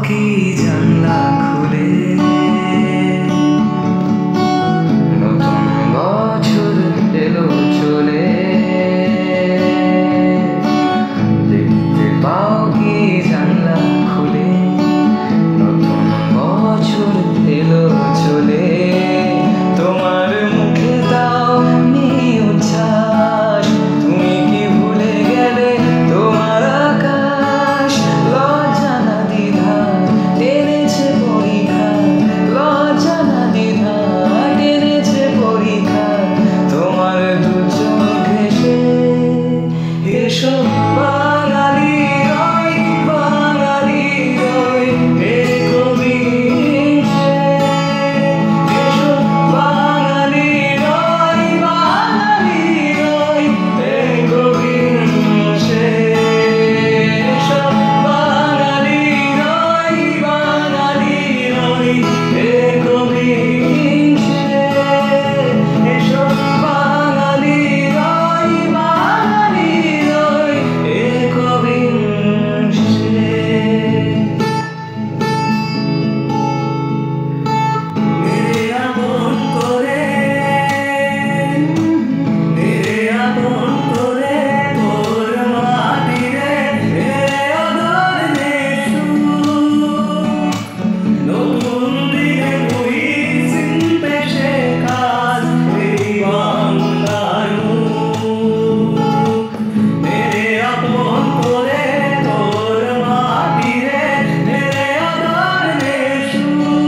কি জানলা খুলে নতুন বছর এলো চলে দেখতে পাও কি জানলা খুলে নতুন বছর এলো চলে তোমার মুখে দাও নেই উচ্ছ্বাস তুমি কি ভুলে গেলে তোমার আকাশ লজ্জা না দ্বিধা টেনেছে পরীক্ষা লজ্জা না দ্বিধা টেনেছে পরীক্ষা তোমার দু চোখ এসে এসো বাঙালি রয় বাঙালি রয় হে কবি এসো বাঙালি রয় বাঙালি রয় হে কবি এসো বাঙালি রয় বাঙালি রয় হে কবি এসো বাঙালি রয় বাঙালি রয় হে কবি মেরে আপন করে মেরে আপন করে তোর মাটিরে অদর নেশু নতুন দিনে তুই চিনতে শেখাস এই বাংলার মেরে আপন করে তোর মাটিরে অদর নেশু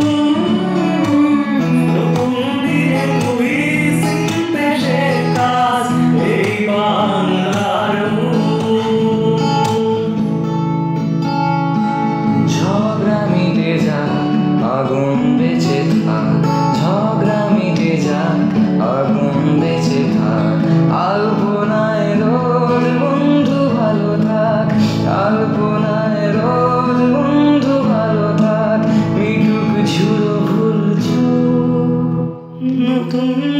নতুন দিনে তুই চিনতে শেখাস এই বাংলার ঝগড়া মিটে যাক আগুন বেঁচে থাক ঝগড়া মিটে যাক আগুন বেঁচে থাক আলপনায় রোজ বন্ধু ভালো থাক আলপনায় রোজ বন্ধু ভালো থাক মিটুক ঝুড়ো ভুল চুপ নতুন